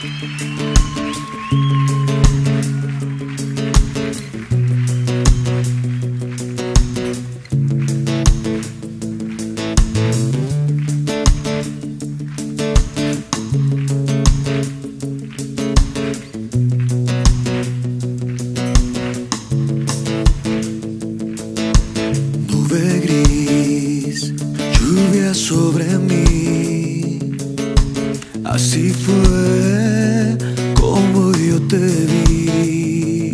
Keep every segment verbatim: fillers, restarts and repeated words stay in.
Sobre mí, así fue como yo te vi.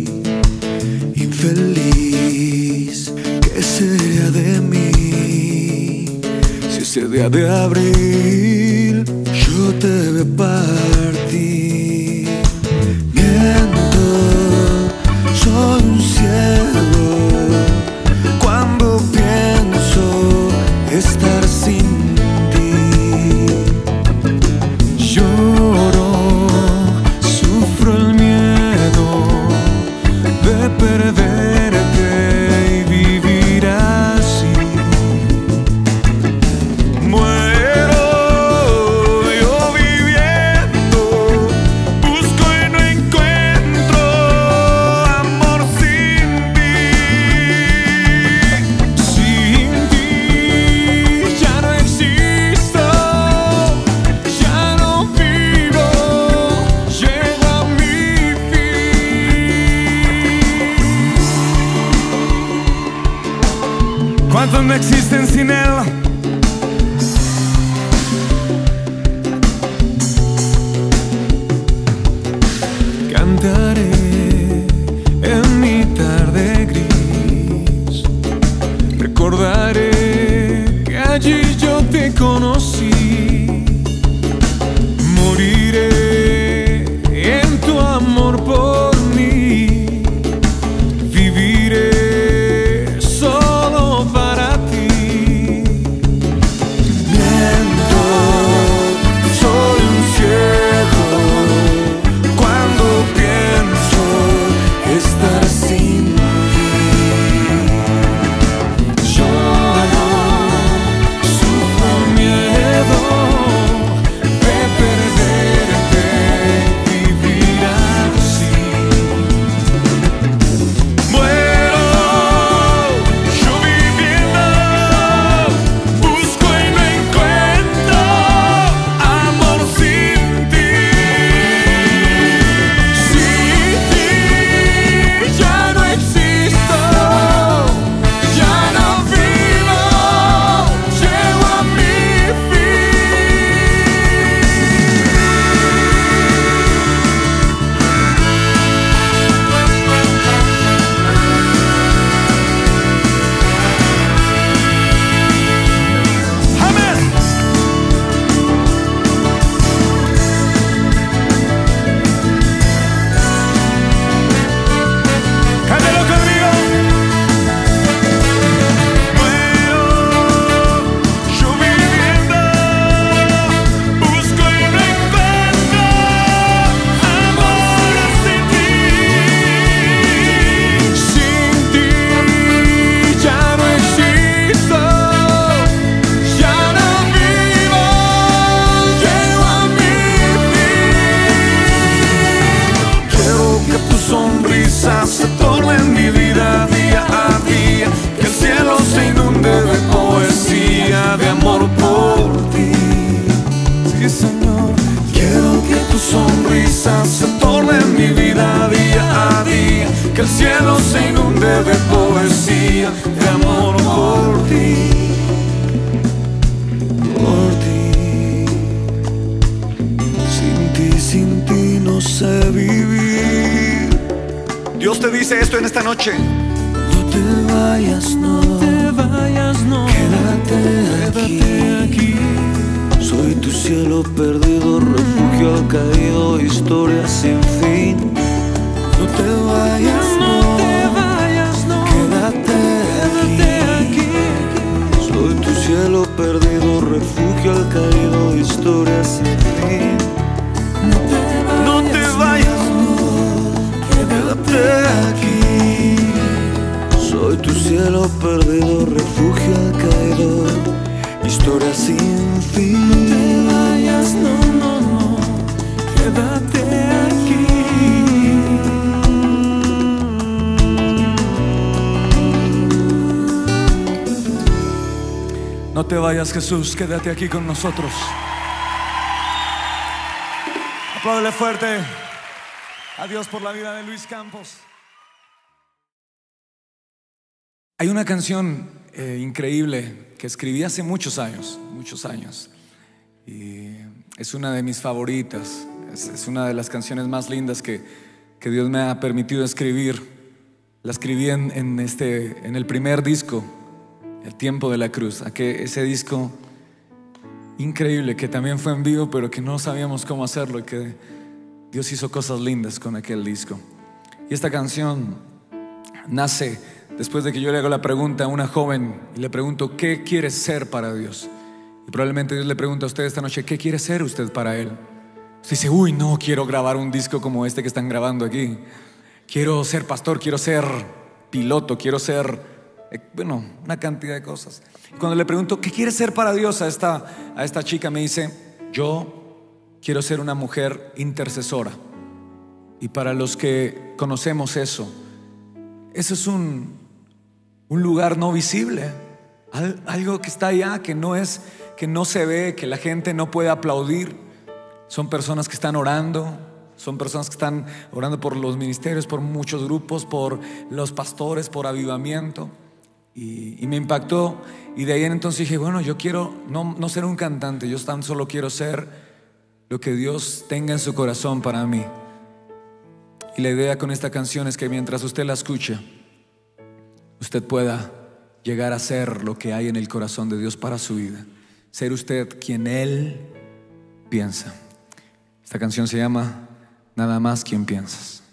Infeliz, ¿qué sería de mí si ese día de abril yo te ve partir? Miento, soy un ciego cuando pienso estar sin ¿cuántos no existen sin él? Cantaré en mi tarde gris, recordaré que allí yo te conocí. Moriré en tu amor por mí, viviré se torna en mi vida día a día, que el cielo se inunde de poesía, de amor por ti. Sí, Señor, quiero que tu sonrisa se torne en mi vida día a día, que el cielo se inunde de poesía, de amor por ti. Por ti, sin ti, sin ti no sé vivir. Dios te dice esto en esta noche. No te vayas, no, no te vayas, no. Quédate, quédate aquí. aquí. Soy tu cielo perdido, refugio caído, historia sin fin. No te vayas, no, no te vayas, no. Quédate, quédate aquí. aquí. Soy tu cielo perdido, refugio al caído, historia sin fin. No te vayas, no te vayas, no. Quédate aquí. Soy tu cielo perdido, refugio al caído, historia sin fin. No te vayas, no, no, no. Quédate te vayas, Jesús, quédate aquí con nosotros. Apláudele fuerte a Dios por la vida de Luis Campos. Hay una canción eh, increíble que escribí hace muchos años, muchos años, y es una de mis favoritas. Es, es una de las canciones más lindas que, que Dios me ha permitido escribir. La escribí en, en, este, en el primer disco, El Tiempo de la Cruz. Aquel, ese disco increíble que también fue en vivo, pero que no sabíamos cómo hacerlo, y que Dios hizo cosas lindas con aquel disco. Y esta canción nace después de que yo le hago la pregunta a una joven y le pregunto: ¿qué quiere ser para Dios? Y probablemente Dios le pregunta a usted esta noche: ¿qué quiere ser usted para Él? Usted dice: uy, no quiero grabar un disco como este que están grabando aquí. Quiero ser pastor, quiero ser piloto, quiero ser, eh, bueno, una cantidad de cosas. Y cuando le pregunto: ¿qué quiere ser para Dios? A esta, a esta chica me dice: yo quiero ser una mujer intercesora. Y para los que conocemos eso, eso es un, un lugar no visible, algo que está allá, que no es, que no se ve, que la gente no puede aplaudir. Son personas que están orando, son personas que están orando por los ministerios, por muchos grupos, por los pastores, por avivamiento. Y, y me impactó, y de ahí en entonces dije: bueno, yo quiero no, no ser un cantante, yo tan solo quiero ser lo que Dios tenga en su corazón para mí. Y la idea con esta canción es que mientras usted la escuche, usted pueda llegar a ser lo que hay en el corazón de Dios para su vida. Ser usted quien Él piensa. Esta canción se llama Nada más quien piensas.